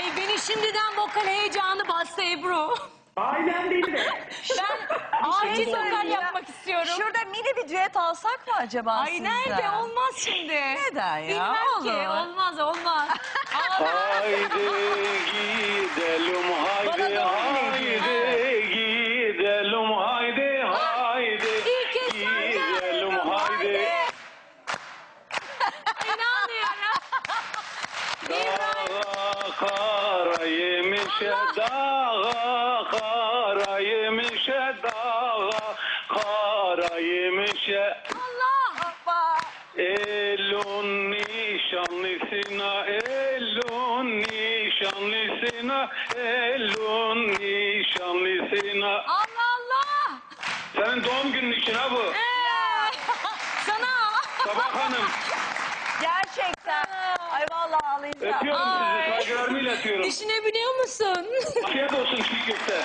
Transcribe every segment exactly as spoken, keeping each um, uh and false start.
beni şimdiden vokal heyecanı bastı Ebru. Aynen değil de. Ben acil vokal yapmak istiyorum. Şurada mini bir düet alsak mı acaba Ay sizden? nerede? Olmaz şimdi. Neden ya? Bilmem ki. Olur. Olmaz olmaz. Haydi gidelim haydi haydi gidelim haydi haydi İlk kez gidelim haydi. İnanmıyorum. Dağa kara yemişe dağa kara yemişe dağa kara yemişe. Allah. Hoppa. Elun nişanlısına, elun nişanlısına, elun nişanlısına. Allah Allah. Senin doğum günün için ha bu. Ee, sana. Sabah Hanım. Gerçekten. Ay vallahi ağlayacağım. Öpüyorum Ay. sizi, saygılarımı iletiyorum. Düşünebiliyor musun? Afiyet olsun çiğ köfte.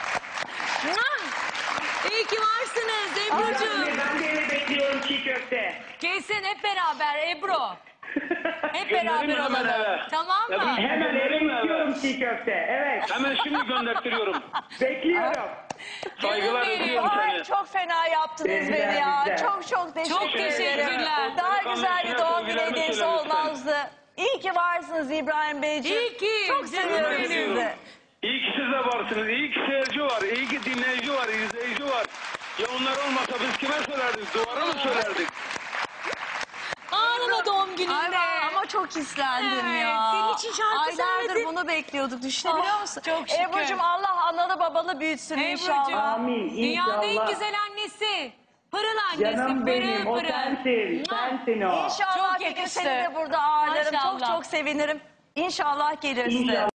İyi ki varsınız Aynen, Ebru'cuğum. ben de eve bekliyorum çiğ köfte. Gelsin hep beraber Ebru. Hep Gönderin mi beraber hemen eve? olalım. Tamam Ebru, mı? Hemen eve gönderin mi eve? bekliyorum çiğ köfte. Evet. Hemen şimdi göndertiyorum. Bekliyorum. Saygılar benim. ediyorum Ay seni. çok fena yaptınız Bizler, beni ya. bizler. Çok çok teşekkür Çok teşekkürler. ederim. Daha güzel bir doğum günü Sevgilerimi hediyesi söyle lütfen. olmazdı. İyi ki varsınız İbrahim Beyciğim. İyi ki. Çok Canım seviyorum benim. sizi. İyi ki siz de varsınız. İyi ki seyirci var. İyi ki dinleyici var. izleyici var. Ya onlar olmasa biz kime söylerdik? Duvara mı söylerdik? Ağlama doğum gününde. Ay vallahi ama çok hislendim Evet, ya. senin için şarkı Aylardır söyledim. bunu bekliyorduk. Düşünebiliyor Oh, musun? çok şükür. Ebru'cum Allah analı babalı büyütsün Ebru'cum. inşallah. Amin, Dünyanın en inşallah. güzel annesi. Pırıl annesi. Canım benim, o pırıl pırıl. sensin. Sensin o. İnşallah Çok bir gün yakıştı. seni de burada ağırlarım. Çok Maşallah. çok sevinirim. İnşallah gelirsin. İnşallah.